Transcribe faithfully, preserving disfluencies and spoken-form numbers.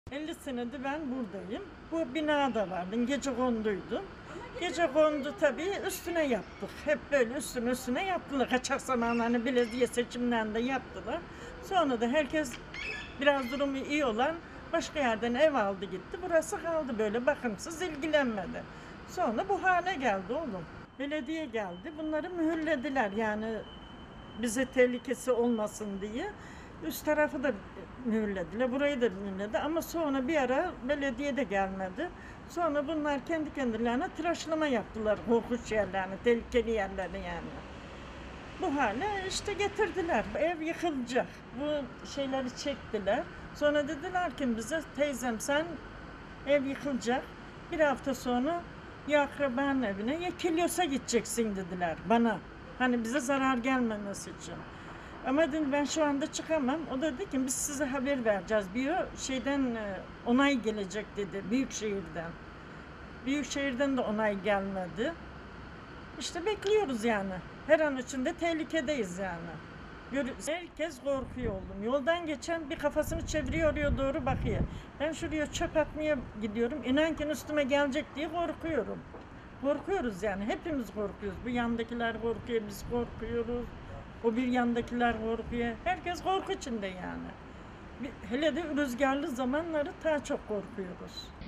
elli senedir ben buradayım. Bu binada vardım. Gece konduydum. Gece kondu tabii üstüne yaptık. Hep böyle üstüne üstüne yaptılar. Kaçak zamanlarını belediye seçimlerinde yaptılar. Sonra da herkes biraz durumu iyi olan başka yerden ev aldı gitti. Burası kaldı böyle bakımsız, ilgilenmedi. Sonra bu hale geldi oğlum. Belediye geldi. Bunları mühürlediler yani bize tehlikesi olmasın diye. Üst tarafı da mühürlediler, burayı da mühürledi ama sonra bir ara belediye de gelmedi. Sonra bunlar kendi kendilerine tıraşlama yaptılar, korkunç yerlerini, tehlikeli yerlerini yani. Bu hale işte getirdiler. Ev yıkılacak. Bu şeyleri çektiler. Sonra dediler ki bize, teyzem sen ev yıkılacak. Bir hafta sonra ya akrabanın evine ya Kilyos'a gideceksin dediler bana. Hani bize zarar gelmemesi için. Ama dedim ben şu anda çıkamam. O da dedi ki biz size haber vereceğiz diyor. Şeyden onay gelecek dedi Büyükşehir'den. Büyükşehir'den de onay gelmedi. İşte bekliyoruz yani. Her an içinde tehlikedeyiz yani. Herkes korkuyor oldum. Yoldan geçen bir kafasını çeviriyor oraya doğru bakıyor. Ben şuraya çöp atmaya gidiyorum. İnan ki üstüme gelecek diye korkuyorum. Korkuyoruz yani. Hepimiz korkuyoruz. Bu yandakiler korkuyor, biz korkuyoruz. O bir yandakiler korkuyor. Herkes korku içinde yani. Hele de rüzgarlı zamanları daha çok korkuyoruz.